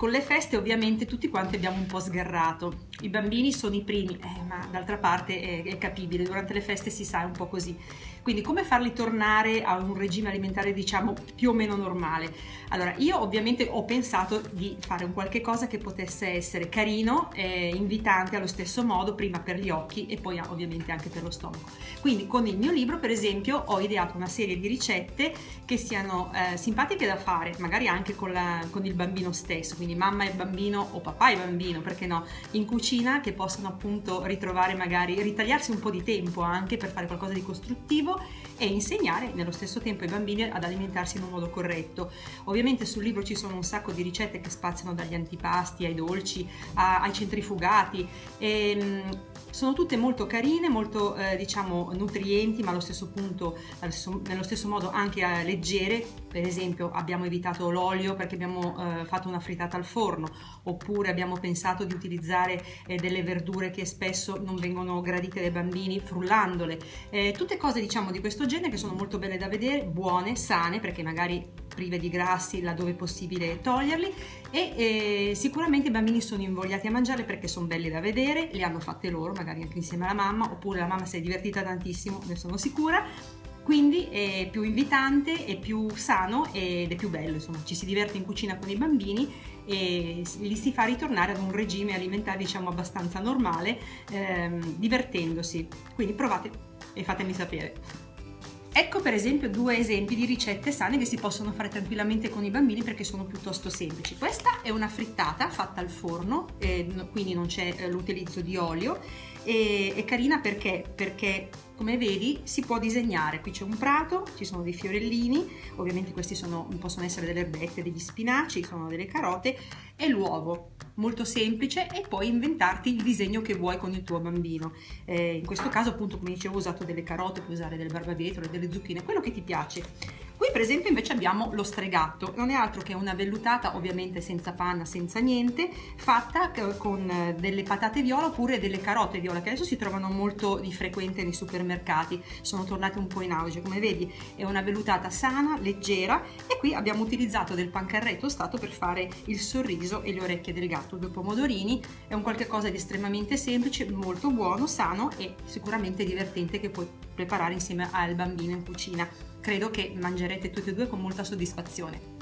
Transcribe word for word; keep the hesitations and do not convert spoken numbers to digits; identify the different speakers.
Speaker 1: con le feste ovviamente tutti quanti abbiamo un po' sgarrato, i bambini sono i primi, eh, ma d'altra parte è, è capibile, durante le feste si sa, è un po' così. Quindi come farli tornare a un regime alimentare diciamo più o meno normale? Allora, io ovviamente ho pensato di fare un qualche cosa che potesse essere carino e invitante allo stesso modo, prima per gli occhi e poi ovviamente anche per lo stomaco. Quindi con il mio libro, per esempio, ho ideato una serie di ricette che siano eh, simpatiche da fare, magari anche con, la, con il bambino stesso, quindi mamma e bambino o papà e bambino, perché no, in cucina, che possano appunto ritrovare, magari ritagliarsi un po' di tempo anche per fare qualcosa di costruttivo e insegnare nello stesso tempo ai bambini ad alimentarsi in un modo corretto. Ovviamente sul libro ci sono un sacco di ricette che spaziano dagli antipasti ai dolci a, ai centrifugati e mh, sono tutte molto carine, molto eh, diciamo nutrienti, ma allo stesso punto, allo stesso, nello stesso modo anche eh, leggere. Per esempio abbiamo evitato l'olio perché abbiamo eh, fatto una frittata al forno, oppure abbiamo pensato di utilizzare eh, delle verdure che spesso non vengono gradite dai bambini frullandole. Eh, tutte cose diciamo di questo genere che sono molto belle da vedere, buone, sane, perché magari prive di grassi laddove è possibile toglierli, e eh, sicuramente i bambini sono invogliati a mangiarle perché sono belli da vedere, le hanno fatte loro magari anche insieme alla mamma, oppure la mamma si è divertita tantissimo, ne sono sicura. Quindi è più invitante, è più sano ed è più bello, insomma ci si diverte in cucina con i bambini e li si fa ritornare ad un regime alimentare diciamo abbastanza normale, ehm, divertendosi. Quindi provate e fatemi sapere. Ecco per esempio due esempi di ricette sane che si possono fare tranquillamente con i bambini perché sono piuttosto semplici. Questa è una frittata fatta al forno, eh, quindi non c'è l'utilizzo di olio, e è carina perché, perché come vedi si può disegnare. Qui c'è un prato, ci sono dei fiorellini, ovviamente questi sono, possono essere delle erbette, degli spinaci, sono delle carote e l'uovo. Molto semplice, e poi inventarti il disegno che vuoi con il tuo bambino. Eh, in questo caso appunto, come dicevo, ho usato delle carote, puoi usare delle barbabietole, delle zucchine, quello che ti piace. Qui per esempio invece abbiamo lo stregatto, non è altro che una vellutata, ovviamente senza panna, senza niente, fatta con delle patate viola oppure delle carote viola, che adesso si trovano molto di frequente nei supermercati, sono tornate un po' in auge. Come vedi è una vellutata sana, leggera, e qui abbiamo utilizzato del pancarré tostato per fare il sorriso e le orecchie del gatto. Due pomodorini, è un qualche cosa di estremamente semplice, molto buono, sano e sicuramente divertente, che puoi preparare insieme al bambino in cucina. Credo che mangerete tutti e due con molta soddisfazione.